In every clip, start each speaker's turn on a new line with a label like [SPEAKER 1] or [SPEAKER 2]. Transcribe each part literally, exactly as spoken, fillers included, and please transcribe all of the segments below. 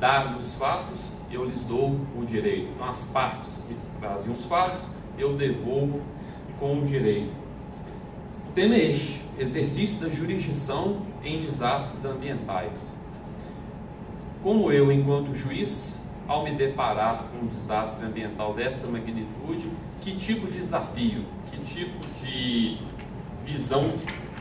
[SPEAKER 1] dar os fatos, eu lhes dou o direito. Então, as partes que trazem os fatos, eu devolvo com o direito. O tema é este: exercício da jurisdição em desastres ambientais. Como eu, enquanto juiz, ao me deparar com um desastre ambiental dessa magnitude, que tipo de desafio, que tipo de visão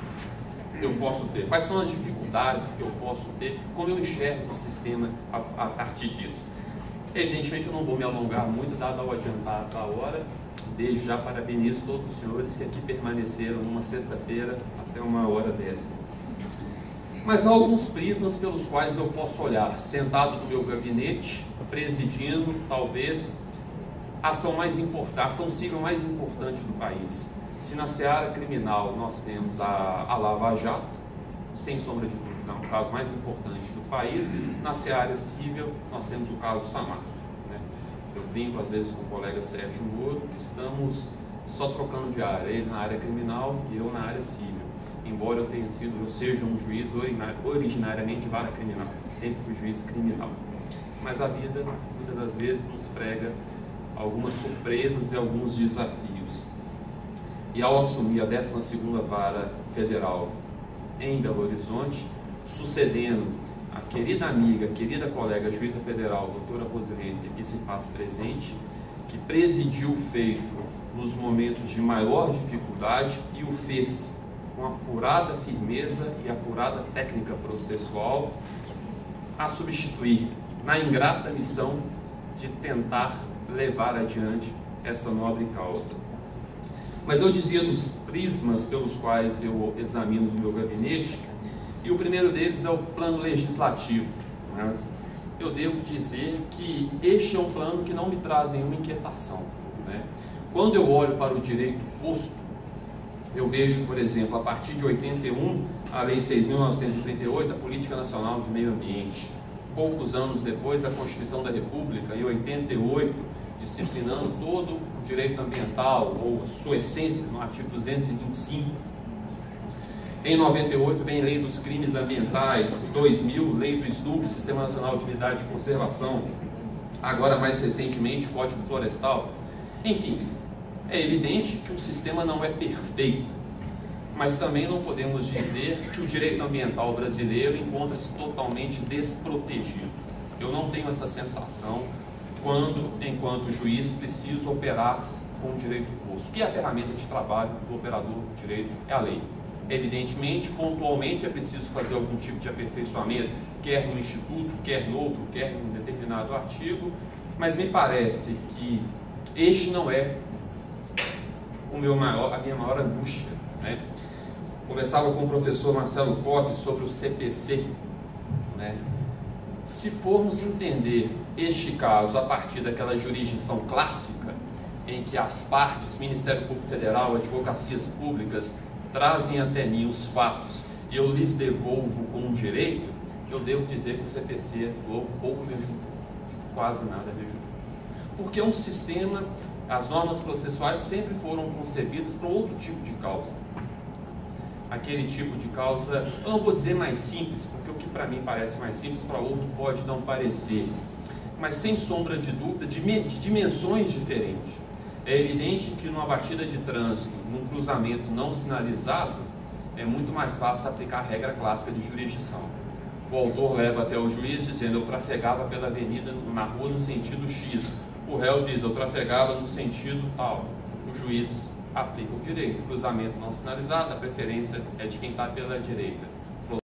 [SPEAKER 1] eu posso ter? Quais são as dificuldades que eu posso ter? Como eu enxergo o sistema a, a partir disso? Evidentemente, eu não vou me alongar muito, dado ao adiantar da hora. Desde já parabenizo todos os senhores que aqui permaneceram numa sexta-feira até uma hora dessa. Mas há alguns prismas pelos quais eu posso olhar, sentado no meu gabinete, presidindo, talvez, a ação mais importante, a ação civil mais importante do país. Se na seara criminal nós temos a, a Lava Jato, sem sombra de dúvida, é o caso mais importante do país, na seara civil nós temos o caso Samarco, né? Eu brinco às vezes com o colega Sérgio Moro, estamos só trocando de área, ele na área criminal e eu na área civil. Embora eu tenha sido, eu seja um juiz originariamente de vara criminal, sempre fui juiz criminal. Mas a vida, muitas das vezes, nos prega algumas surpresas e alguns desafios. E ao assumir a décima segunda Vara Federal em Belo Horizonte, sucedendo a querida amiga, querida colega juíza federal, doutora Rosilene, que aqui se faz presente, que presidiu o feito nos momentos de maior dificuldade e o fez com apurada firmeza e apurada técnica processual, a substituir na ingrata missão de tentar levar adiante essa nobre causa. Mas eu dizia dos prismas pelos quais eu examino no meu gabinete, e o primeiro deles é o plano legislativo, né? Eu devo dizer que este é um plano que não me traz nenhuma inquietação, né? Quando eu olho para o direito posto, eu vejo, por exemplo, a partir de oitenta e um, a Lei seis mil novecentos e trinta e oito, a Política Nacional de Meio Ambiente. Poucos anos depois, a Constituição da República, em oitenta e oito, disciplinando todo o direito ambiental, ou sua essência, no artigo duzentos e vinte e cinco. Em noventa e oito, vem a Lei dos Crimes Ambientais, dois mil, Lei do S N U C, Sistema Nacional de Unidade de Conservação, agora mais recentemente, Código Florestal. Enfim, é evidente que o sistema não é perfeito, mas também não podemos dizer que o direito ambiental brasileiro encontra-se totalmente desprotegido. Eu não tenho essa sensação quando, enquanto juiz, preciso operar com o direito posto, que é a ferramenta de trabalho do operador do direito, é a lei. Evidentemente, pontualmente é preciso fazer algum tipo de aperfeiçoamento, quer no instituto, quer no outro, quer em um determinado artigo, mas me parece que este não é o meu maior, a minha maior angústia, né? Conversava com o professor Marcelo Coppe sobre o C P C, né? Se formos entender este caso a partir daquela jurisdição clássica, em que as partes, Ministério Público Federal, advocacias públicas, trazem até mim os fatos e eu lhes devolvo com um direito, eu devo dizer que o C P C novo pouco me ajudou, quase nada me ajudou. Porque é um sistema, as normas processuais sempre foram concebidas para outro tipo de causa. Aquele tipo de causa, eu não vou dizer mais simples, porque o que para mim parece mais simples, para outro pode não parecer, mas sem sombra de dúvida, de, de dimensões diferentes. É evidente que numa batida de trânsito, num cruzamento não sinalizado, é muito mais fácil aplicar a regra clássica de jurisdição. O autor leva até o juiz dizendo: eu trafegava pela avenida, na rua, no sentido X. O réu diz: eu trafegava no sentido tal. O juiz aplica o direito. Cruzamento não sinalizado, a preferência é de quem está pela direita.